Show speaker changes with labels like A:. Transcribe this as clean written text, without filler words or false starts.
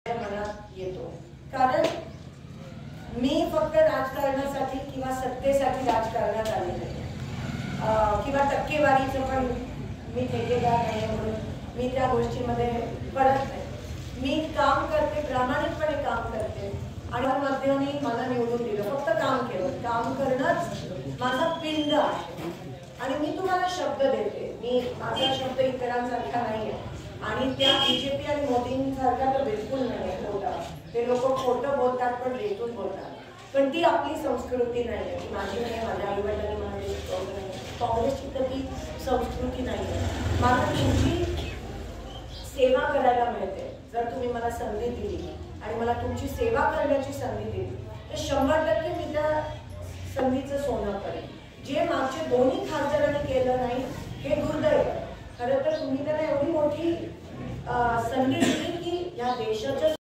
A: मनात येतो। कारण मी फक्त राजकारणासाठी किंवा सत्तेसाठी राजकारणात आले नाही किंवा टक्केवारीचं पण मी ठेकेदार नाही म्हणून मी त्या गोष्टीमध्ये पडत नाही। मी काम करते, प्रामाणिकपणे काम करते आणि माध्यमांनी मला निवडून दिलं, फक्त काम केलं। काम करणंच माझा पिंड आहे आणि मी तुम्हाला शब्द देते, मी माझा शब्द इतरांसारखा नाही आहे आणि त्या बीजेपी आणि मोदींसारखा तर बिलकुल नाही खोटा। ते लोक खोटं बोलतात पण रेटून बोलतात, पण ती आपली संस्कृती नाही आहे, माझी नाही, माझ्या आई वडिलांनी मला शिकवलं नाही। काँग्रेसची तर ती संस्कृती नाही आहे। मला तुमची सेवा करायला मिळते, जर तुम्ही मला संधी दिली आणि मला तुमची सेवा करण्याची संधी दिली तर 100% मी त्या संधीचं सोनं करेन। जे मागचे दोन्ही खासदारांनी केलं नाही हे दुर्दैव। खरं तर तुम्ही त्यांना एवढी मोठी संधी दिली की या देशाच्या